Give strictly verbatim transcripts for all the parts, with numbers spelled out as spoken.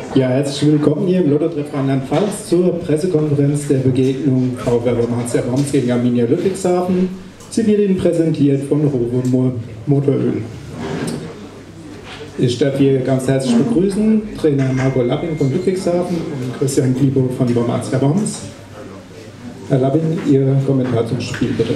Ja, herzlich willkommen hier im Lotto-Treff Rheinland-Pfalz zur Pressekonferenz der Begegnung VfR Worms gegen Arminia Ludwigshafen. Sie wird Ihnen präsentiert von Rowe Motoröl. Ich darf hier ganz herzlich begrüßen Trainer Marco Lappin von Ludwigshafen und Christian Glibo von Worms. Herr Lappin, Ihr Kommentar zum Spiel bitte.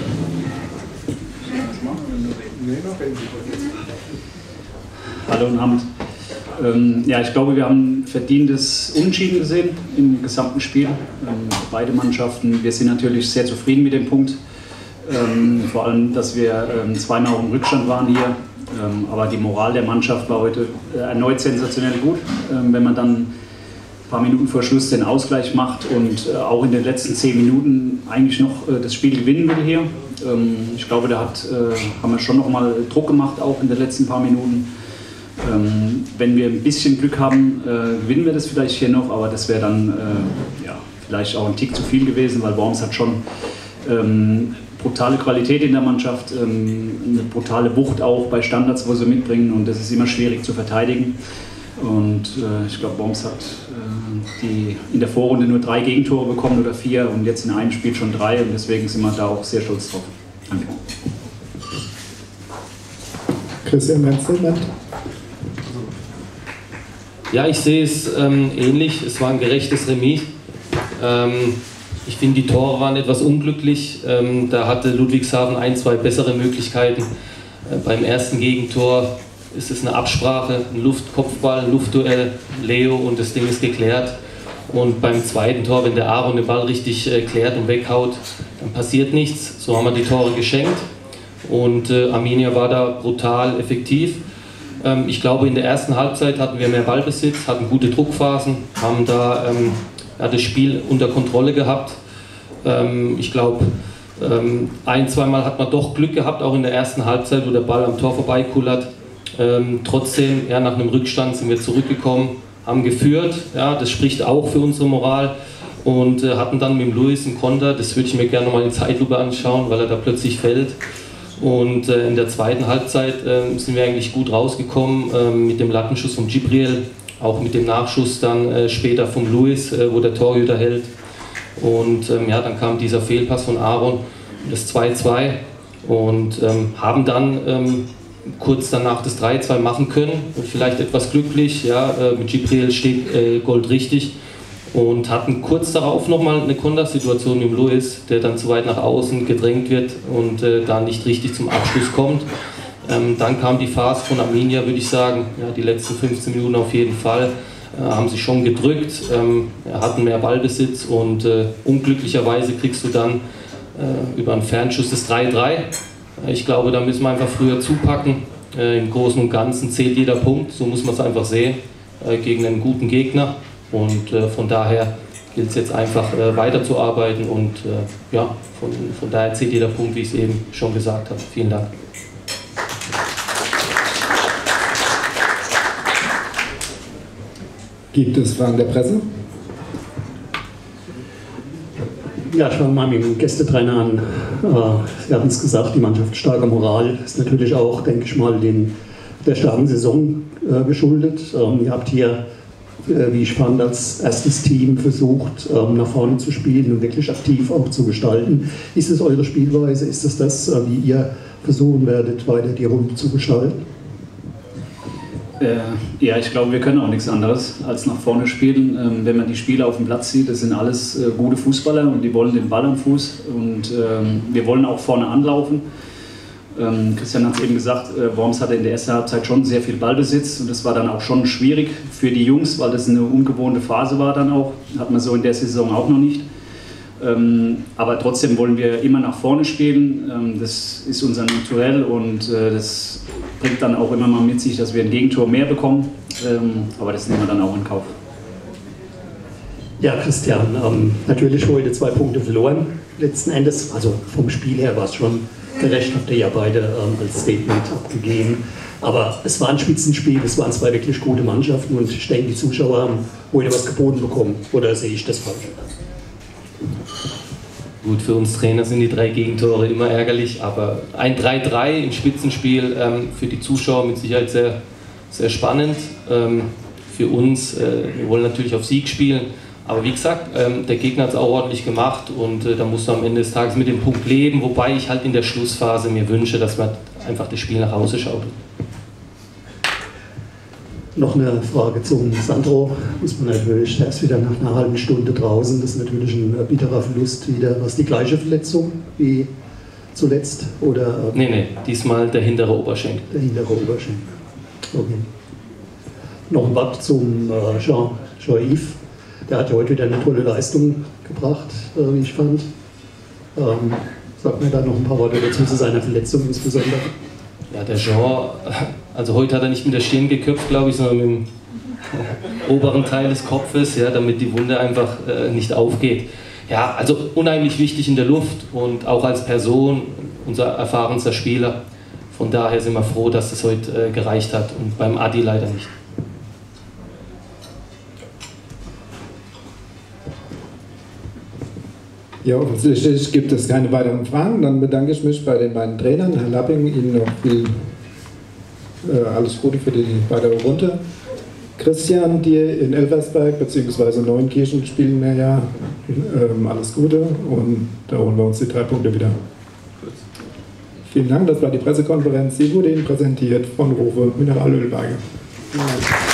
Hallo und Abend. Ähm, ja, ich glaube, wir haben verdientes Unentschieden gesehen im gesamten Spiel. Ähm, beide Mannschaften. Wir sind natürlich sehr zufrieden mit dem Punkt. Ähm, vor allem, dass wir ähm, zweimal im Rückstand waren hier. Ähm, aber die Moral der Mannschaft war heute äh, erneut sensationell gut. Ähm, wenn man dann ein paar Minuten vor Schluss den Ausgleich macht und äh, auch in den letzten zehn Minuten eigentlich noch äh, das Spiel gewinnen will hier. Ähm, ich glaube, da hat, äh, haben wir schon noch mal Druck gemacht, auch in den letzten paar Minuten. Ähm, wenn wir ein bisschen Glück haben, äh, gewinnen wir das vielleicht hier noch, aber das wäre dann äh, ja, vielleicht auch ein Tick zu viel gewesen, weil Worms hat schon ähm, brutale Qualität in der Mannschaft, ähm, eine brutale Wucht auch bei Standards, wo sie mitbringen, und das ist immer schwierig zu verteidigen. Und äh, ich glaube, Worms hat äh, die in der Vorrunde nur drei Gegentore bekommen oder vier und jetzt in einem Spiel schon drei, und deswegen sind wir da auch sehr stolz drauf. Danke. Christian Menzelmann. Ja, ich sehe es ähm, ähnlich. Es war ein gerechtes Remis. Ähm, ich finde, die Tore waren etwas unglücklich. Ähm, da hatte Ludwigshafen ein, zwei bessere Möglichkeiten. Äh, beim ersten Gegentor ist es eine Absprache, ein Luftkopfball, ein Luftduell, Leo, und das Ding ist geklärt. Und beim zweiten Tor, wenn der Aaron den Ball richtig äh, klärt und weghaut, dann passiert nichts. So haben wir die Tore geschenkt. Und äh, Arminia war da brutal effektiv. Ich glaube, in der ersten Halbzeit hatten wir mehr Ballbesitz, hatten gute Druckphasen, haben da ähm, ja, das Spiel unter Kontrolle gehabt. Ähm, ich glaube, ähm, ein-, zweimal hat man doch Glück gehabt, auch in der ersten Halbzeit, wo der Ball am Tor vorbeikullert. Ähm, trotzdem, ja, nach einem Rückstand sind wir zurückgekommen, haben geführt. Ja, das spricht auch für unsere Moral. Und äh, hatten dann mit dem Luis einen Konter, das würde ich mir gerne nochmal in Zeitlupe anschauen, weil er da plötzlich fällt. Und äh, in der zweiten Halbzeit äh, sind wir eigentlich gut rausgekommen äh, mit dem Lattenschuss von Gibriel, auch mit dem Nachschuss dann äh, später vom Luis, äh, wo der Torhüter hält. Und ähm, ja, dann kam dieser Fehlpass von Aaron, das zwei zwei, und ähm, haben dann ähm, kurz danach das drei zwei machen können. Und vielleicht etwas glücklich, ja, äh, mit Gibriel steht äh, Gold richtig. Und hatten kurz darauf nochmal eine Kontersituation mit dem Luis, der dann zu weit nach außen gedrängt wird und äh, da nicht richtig zum Abschluss kommt. Ähm, dann kam die Phase von Arminia, würde ich sagen, ja, die letzten fünfzehn Minuten auf jeden Fall, äh, haben sie schon gedrückt, ähm, hatten mehr Ballbesitz, und äh, unglücklicherweise kriegst du dann äh, über einen Fernschuss das drei drei. Ich glaube, da müssen wir einfach früher zupacken. Äh, Im Großen und Ganzen zählt jeder Punkt, so muss man es einfach sehen, äh, gegen einen guten Gegner. Und äh, von daher gilt es jetzt einfach äh, weiterzuarbeiten, und äh, ja, von, von daher zählt jeder Punkt, wie ich es eben schon gesagt habe. Vielen Dank. Gibt es Fragen der Presse? Ja, schauen wir mal mit dem Gästetrainer an. Äh, Sie hatten es gesagt, die Mannschaft starker Moral ist natürlich auch, denke ich mal, den, der starken Saison äh, geschuldet. Ähm, ihr habt hier, wie ich fand, als erstes Team versucht, nach vorne zu spielen und wirklich aktiv auch zu gestalten. Ist es eure Spielweise? Ist es das, wie ihr versuchen werdet, weiter die Runde zu gestalten? Äh, ja, ich glaube, wir können auch nichts anderes als nach vorne spielen. Ähm, wenn man die Spieler auf dem Platz sieht, das sind alles äh, gute Fußballer, und die wollen den Ball am Fuß, und ähm, wir wollen auch vorne anlaufen. Ähm, Christian hat es eben gesagt, äh, Worms hatte in der ersten Halbzeit schon sehr viel Ballbesitz, und das war dann auch schon schwierig für die Jungs, weil das eine ungewohnte Phase war dann auch, hat man so in der Saison auch noch nicht. Ähm, aber trotzdem wollen wir immer nach vorne spielen, ähm, das ist unser Naturell, und äh, das bringt dann auch immer mal mit sich, dass wir ein Gegentor mehr bekommen, ähm, aber das nehmen wir dann auch in Kauf. Ja, Christian, ähm, natürlich heute zwei Punkte verloren, letzten Endes, also vom Spiel her war es schon gerecht, habt ihr ja beide ähm, als Statement abgegeben. Aber es war ein Spitzenspiel, es waren zwei wirklich gute Mannschaften, und ich denke, die Zuschauer haben heute was geboten bekommen. Oder sehe ich das falsch? Gut, für uns Trainer sind die drei Gegentore immer ärgerlich, aber ein drei drei im Spitzenspiel ähm, für die Zuschauer mit Sicherheit sehr, sehr spannend. Ähm, für uns. Äh, wir wollen natürlich auf Sieg spielen, aber wie gesagt, ähm, der Gegner hat es auch ordentlich gemacht und äh, da musst du am Ende des Tages mit dem Punkt leben, wobei ich halt in der Schlussphase mir wünsche, dass man einfach das Spiel nach Hause schaut. Noch eine Frage zum Sandro. Muss man natürlich, der ist wieder nach einer halben Stunde draußen. Das ist natürlich ein bitterer Verlust wieder. Was die gleiche Verletzung wie zuletzt? Oder? Nee, nee, diesmal der hintere Oberschenkel. Der hintere Oberschenkel. Okay. Noch ein Wort zum äh, Jean, Jean-Yves. Der hat ja heute wieder eine tolle Leistung gebracht, äh, wie ich fand. Ähm, sag mir da noch ein paar Worte dazu zu seiner Verletzung insbesondere. Ja, der Jean, also heute hat er nicht mit der Stirn geköpft, glaube ich, sondern mit dem oberen Teil des Kopfes, ja, damit die Wunde einfach äh, nicht aufgeht. Ja, also unheimlich wichtig in der Luft und auch als Person, unser erfahrenster Spieler. Von daher sind wir froh, dass das heute äh, gereicht hat und beim Adi leider nicht. Ja, offensichtlich gibt es keine weiteren Fragen. Dann bedanke ich mich bei den beiden Trainern. Herr Lapping, Ihnen noch viel äh, alles Gute für die weitere Runde. Christian, dir in Elversberg bzw. Neunkirchen spielen wir ja ähm, alles Gute und da holen wir uns die drei Punkte wieder. Vielen Dank, das war die Pressekonferenz. Sie wurde Ihnen präsentiert von Rowe Mineralölberge. Ja.